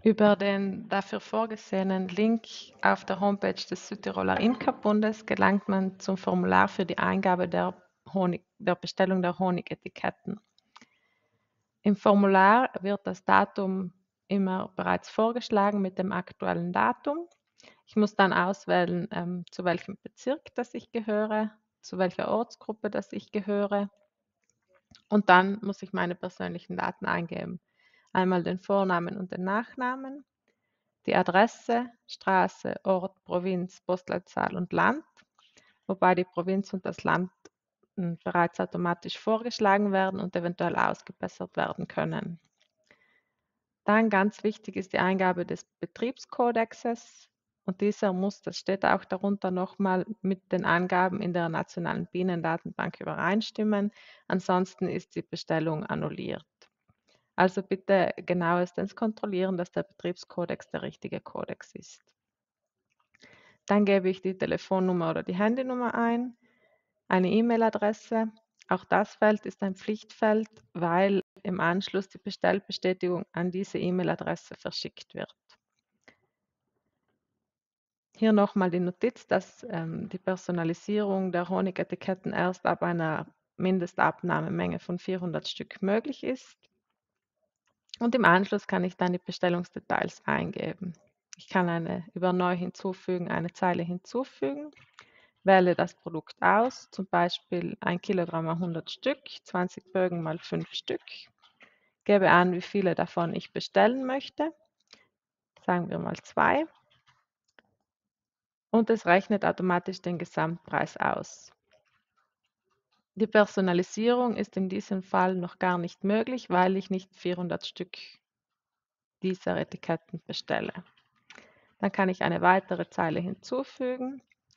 Über den dafür vorgesehenen Link auf der Homepage des Südtiroler Imkerbundes gelangt man zum Formular für die Eingabe der Bestellung der Honigetiketten. Im Formular wird das Datum immer bereits vorgeschlagen mit dem aktuellen Datum. Ich muss dann auswählen, zu welchem Bezirk das ich gehöre, zu welcher Ortsgruppe das ich gehöre, und dann muss ich meine persönlichen Daten eingeben. Einmal den Vornamen und den Nachnamen, die Adresse, Straße, Ort, Provinz, Postleitzahl und Land, wobei die Provinz und das Land bereits automatisch vorgeschlagen werden und eventuell ausgebessert werden können. Dann ganz wichtig ist die Eingabe des Betriebskodexes, und dieser muss, das steht auch darunter, nochmal mit den Angaben in der nationalen Bienendatenbank übereinstimmen. Ansonsten ist die Bestellung annulliert. Also bitte genauestens kontrollieren, dass der Betriebskodex der richtige Kodex ist. Dann gebe ich die Telefonnummer oder die Handynummer ein, eine E-Mail-Adresse. Auch das Feld ist ein Pflichtfeld, weil im Anschluss die Bestellbestätigung an diese E-Mail-Adresse verschickt wird. Hier nochmal die Notiz, dass die Personalisierung der Honigetiketten erst ab einer Mindestabnahmemenge von 400 Stück möglich ist. Und im Anschluss kann ich dann die Bestellungsdetails eingeben. Ich kann über Neu hinzufügen eine Zeile hinzufügen, wähle das Produkt aus, zum Beispiel 1 Kilogramm 100 Stück, 20 Bögen mal 5 Stück, gebe an, wie viele davon ich bestellen möchte, sagen wir mal 2, und es rechnet automatisch den Gesamtpreis aus. Die Personalisierung ist in diesem Fall noch gar nicht möglich, weil ich nicht 400 Stück dieser Etiketten bestelle. Dann kann ich eine weitere Zeile hinzufügen.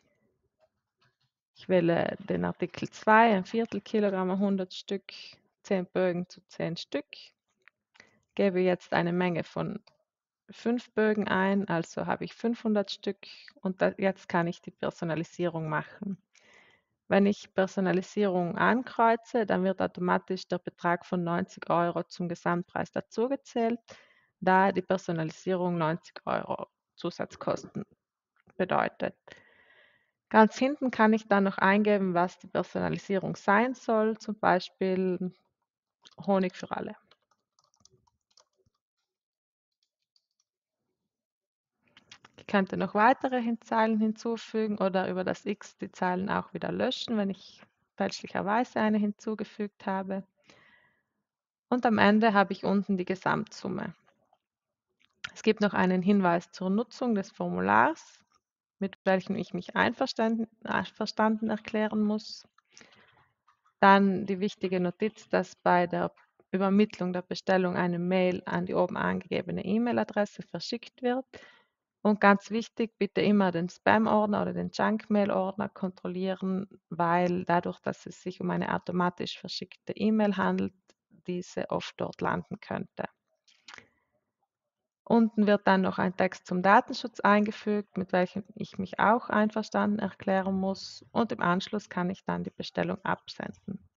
Ich wähle den Artikel 2, ein Viertel Kilogramm 100 Stück, 10 Bögen zu 10 Stück. Gebe jetzt eine Menge von 5 Bögen ein, also habe ich 500 Stück, und jetzt kann ich die Personalisierung machen. Wenn ich Personalisierung ankreuze, dann wird automatisch der Betrag von 90 € zum Gesamtpreis dazugezählt, da die Personalisierung 90 € Zusatzkosten bedeutet. Ganz hinten kann ich dann noch eingeben, was die Personalisierung sein soll, zum Beispiel Honig für alle. Ich könnte noch weitere Zeilen hinzufügen oder über das X die Zeilen auch wieder löschen, wenn ich fälschlicherweise eine hinzugefügt habe. Und am Ende habe ich unten die Gesamtsumme. Es gibt noch einen Hinweis zur Nutzung des Formulars, mit welchem ich mich einverstanden erklären muss. Dann die wichtige Notiz, dass bei der Übermittlung der Bestellung eine Mail an die oben angegebene E-Mail-Adresse verschickt wird. Und ganz wichtig, bitte immer den Spam-Ordner oder den Junk-Mail-Ordner kontrollieren, weil dadurch, dass es sich um eine automatisch verschickte E-Mail handelt, diese oft dort landen könnte. Unten wird dann noch ein Text zum Datenschutz eingefügt, mit welchem ich mich auch einverstanden erklären muss, und im Anschluss kann ich dann die Bestellung absenden.